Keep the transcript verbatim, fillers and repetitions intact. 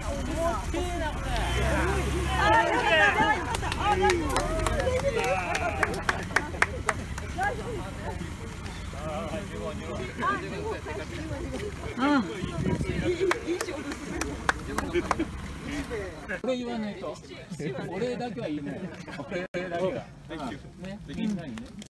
これ言わないと、俺だけはいいね。俺だけが。ね、みんなにね。